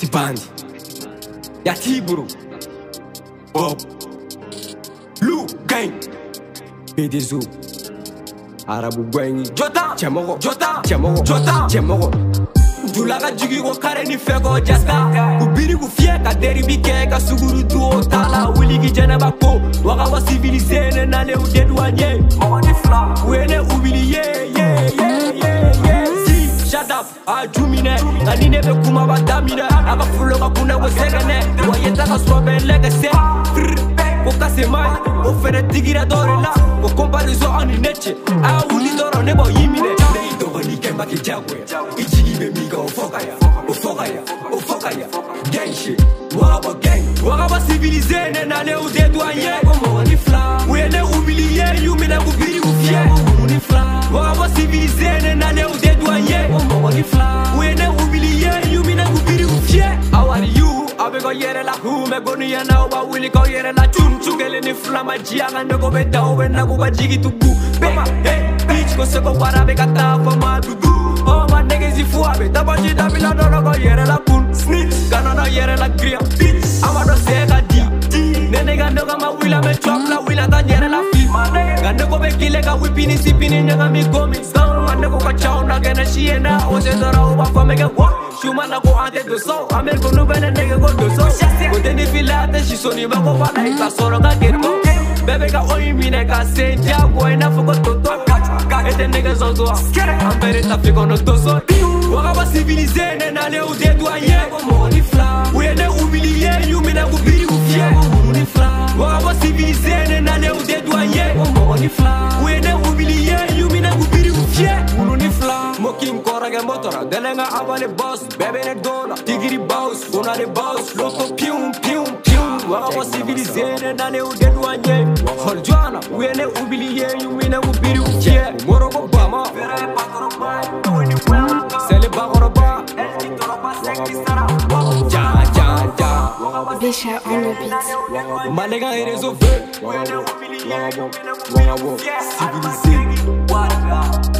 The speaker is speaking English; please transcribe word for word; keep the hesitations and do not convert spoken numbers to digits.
Sibandi Yatiburu Bob Lou Gang B D Z Arabu Gwengi Jota Chemogo Jota Chemogo Jota Chemogo Dulaga jigi ko kare ni feko jaska Kubiri kufie ka deri bike ka suguru tuo tala Wili ki jeneba ko Waka wa civilisene na le udedwanye Mwani fla Wene ubili ye ye ye ye ye Si shut up Ajumine Kanine be kuma batamine Aka fulo ka kuna wesegane Wayeta ka swabe legase Koka semai Ofere tigira dore la Ko komparizo ani neche A uli doro nebo yimine Nei dogo ni kemba ki jagwe Ichigi be miga ofokaya Ofokaya Ofokaya Gang shit Waba gang Waba civilisene na le udedwanye Komo ni fla Wene umiliye Yumine kubiri ufye Komo ni fla Waba civilisene na le udedwanye Komo ni fla Wene umiliye Yumine kubiri ufye How are you? Abe go yere la hume goni ya na wa wili go yere la chun chugele ni flama jianga ndo go beta o na go bajigi tubu bema hey bitch go seko warabe kata fa ma dudu oh my niggas ifu abe tabaji dabila do go yere la kun snitch kana na yere la gria bitch amado seka di nene gando ga ma wila me chop la wila ta yere la fi gando go be kile ga wipini sipini nyanga mi gomi gando go ka chao na gena shiena o se dora o ba fa me ga wa Shuma na go ante do so Amel go no bene nigga go do so Go deni filate shi soni ba go fana ika soro ga geto Bebe ga oyi mine ka senja Go ina fuko toto Ete nigga zo zo Ambere ta fiko no do so Waka ba civilize ne na le ude douanye Moni fla Wene humiliye yu mine go biri ufye Moni fla Waka ba civilize ne na le ude douanye Moni fla Wene humiliye yu mine go biri ufye Moni fla Moking kora ge motora Delenga abale boss Bebe ne dola Tigiri boss Una de boss Loto pium pium pium Waka ba civilize na le ude douanye Horjwana Wene humiliye yu mine go biri ufye Moro go bama Sele bagoro ba Ja ja ja Bisha on the beat. Malega eres au feu Civilisé